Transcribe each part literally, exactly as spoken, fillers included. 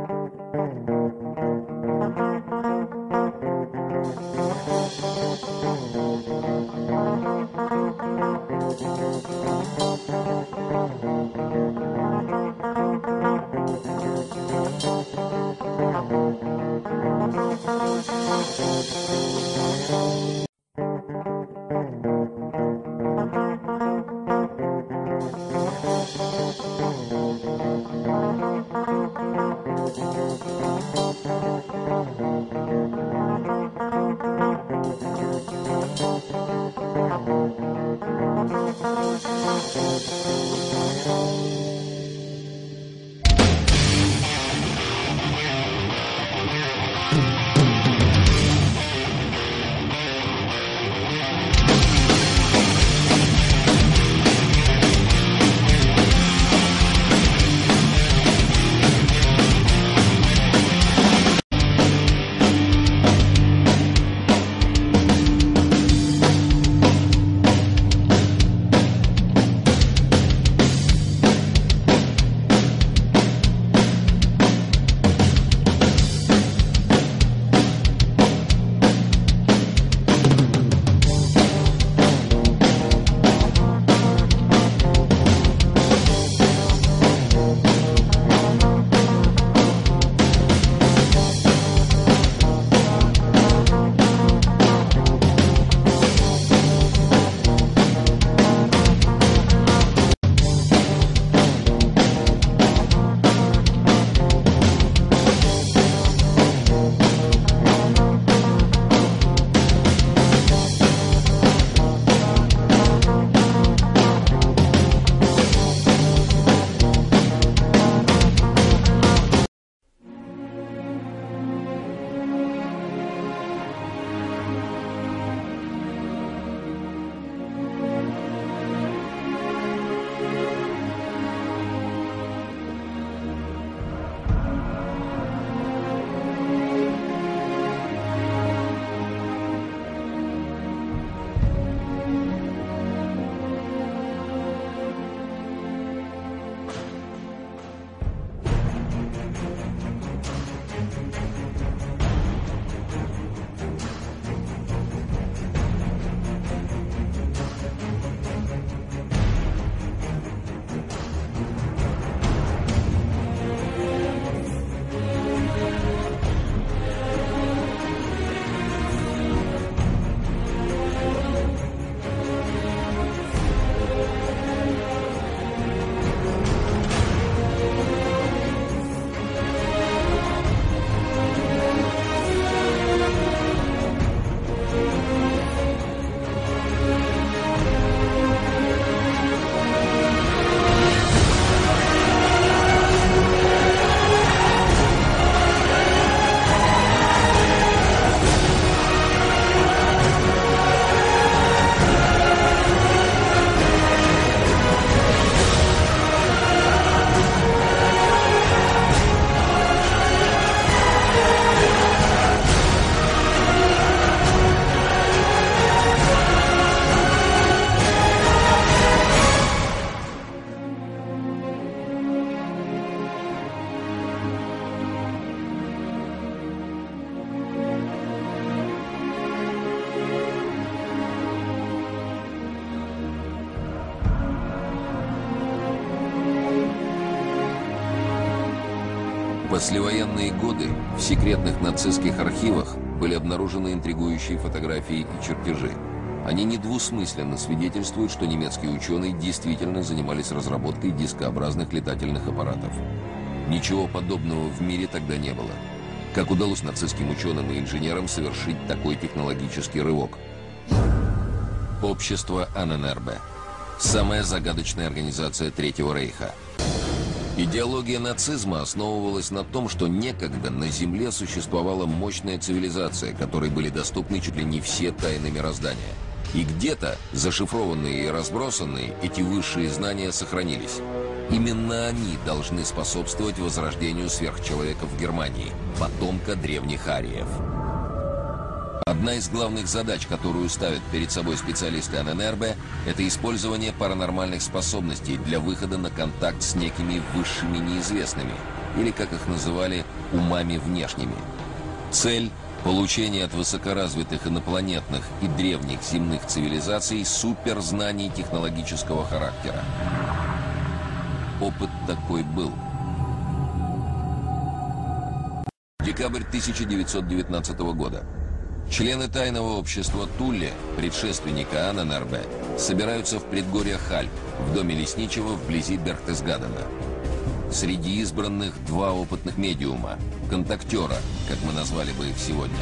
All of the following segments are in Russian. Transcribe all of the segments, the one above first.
послевоенные годы в секретных нацистских архивах были обнаружены интригующие фотографии и чертежи. Они недвусмысленно свидетельствуют, что немецкие ученые действительно занимались разработкой дискообразных летательных аппаратов. Ничего подобного в мире тогда не было. Как удалось нацистским ученым и инженерам совершить такой технологический рывок? Общество Ahnenerbe. Самая загадочная организация Третьего Рейха. Идеология нацизма основывалась на том, что некогда на Земле существовала мощная цивилизация, которой были доступны чуть ли не все тайны мироздания. И где-то, зашифрованные и разбросанные, эти высшие знания сохранились. Именно они должны способствовать возрождению сверхчеловека в Германии, потомка древних ариев. Одна из главных задач, которую ставят перед собой специалисты Ahnenerbe, это использование паранормальных способностей для выхода на контакт с некими высшими неизвестными. или, как их называли, умами внешними. Цель – получение от высокоразвитых инопланетных и древних земных цивилизаций суперзнаний технологического характера. Опыт такой был. Декабрь тысяча девятьсот девятнадцатого года. Члены тайного общества Tule, предшественника Ahnenerbe, собираются в предгорьях Альп, в доме лесничего вблизи Берхтесгадена. Среди избранных два опытных медиума, контактера, как мы назвали бы их сегодня.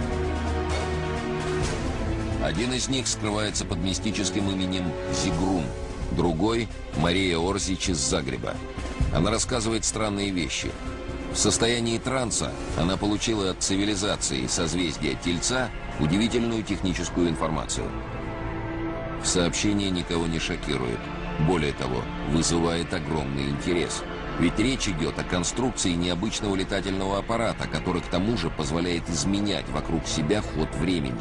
Один из них скрывается под мистическим именем Зигрун, другой – Мария Орзич из Загреба. Она рассказывает странные вещи. В состоянии транса она получила от цивилизации созвездия Тельца удивительную техническую информацию. В сообщении никого не шокирует. Более того, вызывает огромный интерес. Ведь речь идет о конструкции необычного летательного аппарата, который к тому же позволяет изменять вокруг себя ход времени.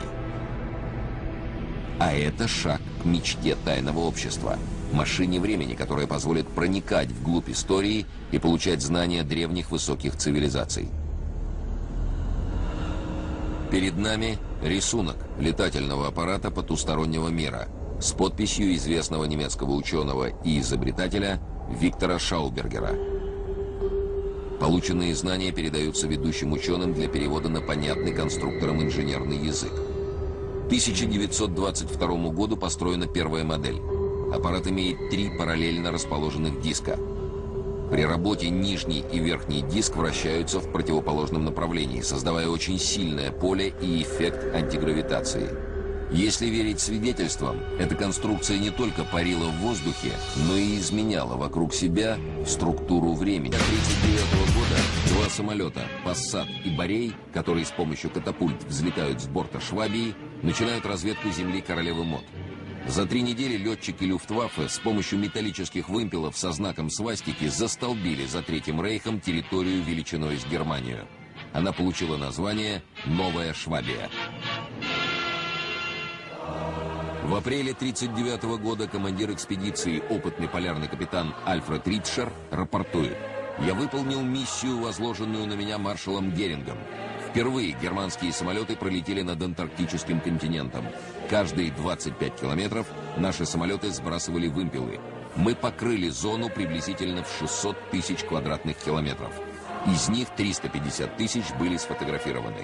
А это шаг к мечте тайного общества. Машине времени, которая позволит проникать вглубь истории и получать знания древних высоких цивилизаций. Перед нами рисунок летательного аппарата потустороннего мира с подписью известного немецкого ученого и изобретателя Виктора Шаубергера. Полученные знания передаются ведущим ученым для перевода на понятный конструкторам инженерный язык. К тысяча девятьсот двадцать второму году построена первая модель. Аппарат имеет три параллельно расположенных диска. При работе нижний и верхний диск вращаются в противоположном направлении, создавая очень сильное поле и эффект антигравитации. Если верить свидетельствам, эта конструкция не только парила в воздухе, но и изменяла вокруг себя структуру времени. тысяча девятьсот тридцать девятого года два самолета «Пассат» и «Борей», которые с помощью катапульт взлетают с борта Швабии, начинают разведку Земли королевы Мод. За три недели летчики Люфтваффе с помощью металлических вымпелов со знаком свастики застолбили за Третьим Рейхом территорию величиной с Германию. Она получила название «Новая Швабия». В апреле тысяча девятьсот тридцать девятого года командир экспедиции, опытный полярный капитан Альфред Ритшер, рапортует: «Я выполнил миссию, возложенную на меня маршалом Герингом. Впервые германские самолеты пролетели над антарктическим континентом. Каждые двадцать пять километров наши самолеты сбрасывали вымпелы. Мы покрыли зону приблизительно в шестьсот тысяч квадратных километров. Из них триста пятьдесят тысяч были сфотографированы».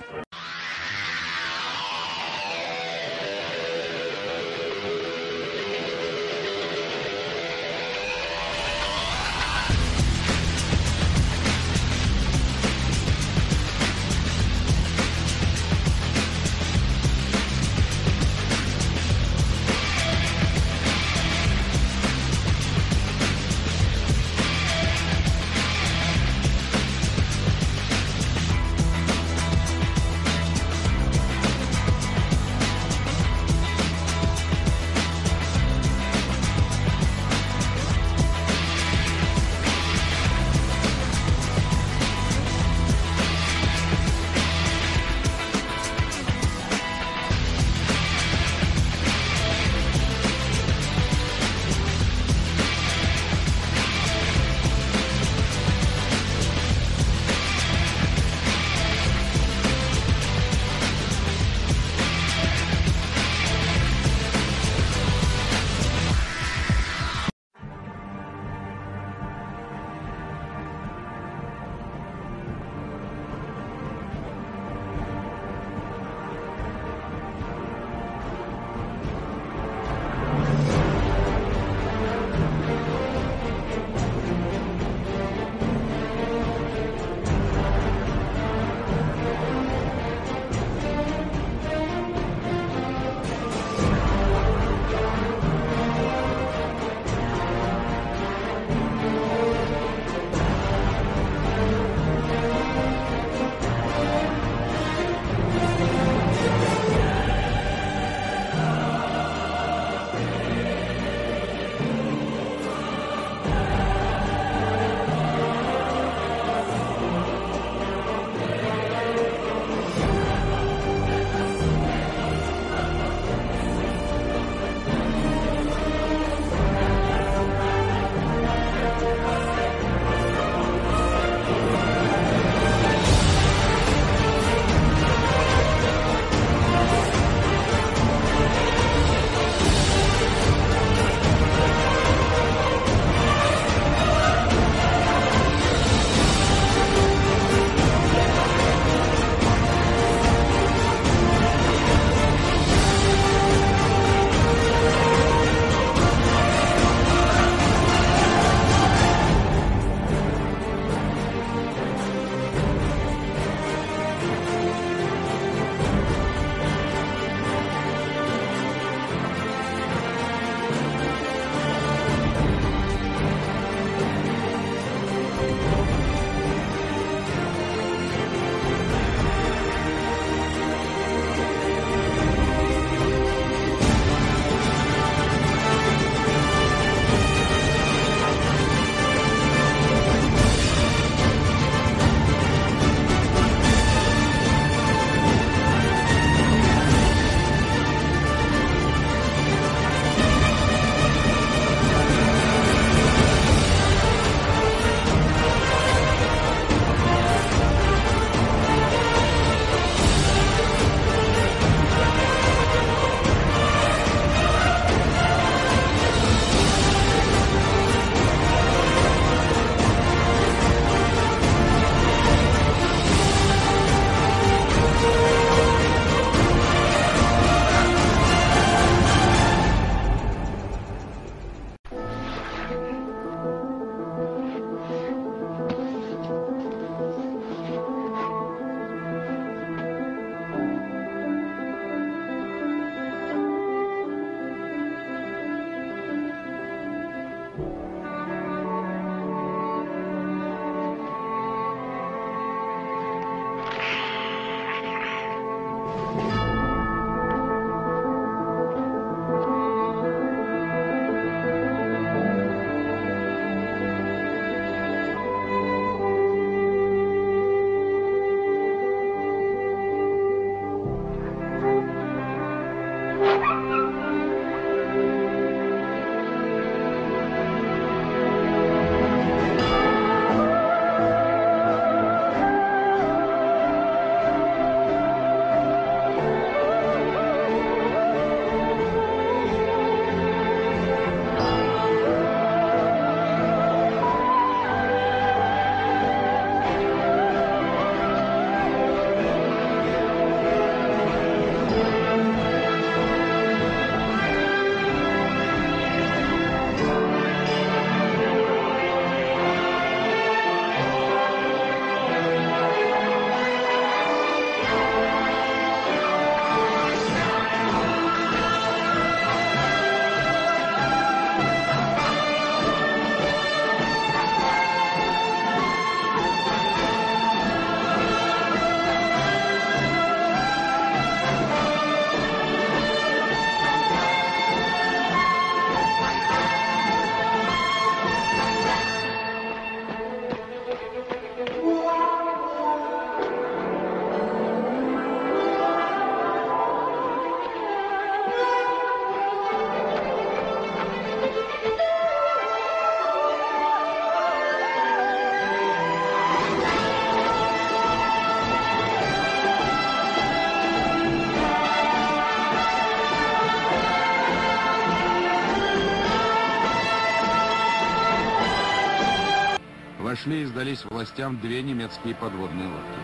попались властям две немецкие подводные лодки.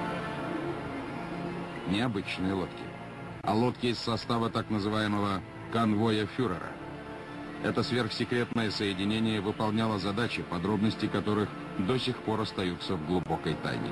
Необычные лодки, а лодки из состава так называемого конвоя фюрера. Это сверхсекретное соединение выполняло задачи, подробности которых до сих пор остаются в глубокой тайне.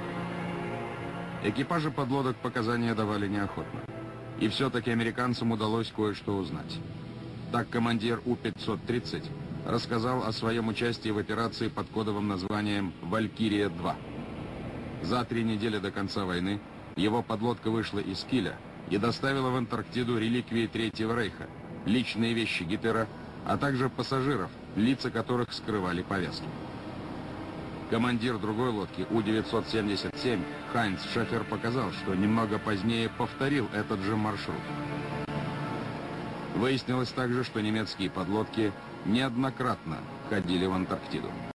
Экипажи подлодок показания давали неохотно. И все-таки американцам удалось кое-что узнать. Так командир У пятьсот тридцать рассказал о своем участии в операции под кодовым названием «Валькирия-два». За три недели до конца войны его подлодка вышла из Киля и доставила в Антарктиду реликвии Третьего Рейха, личные вещи Гитлера, а также пассажиров, лица которых скрывали повязки. Командир другой лодки У девятьсот семьдесят семь Хайнц Шефер показал, что немного позднее повторил этот же маршрут. Выяснилось также, что немецкие подлодки неоднократно ходили в Антарктиду.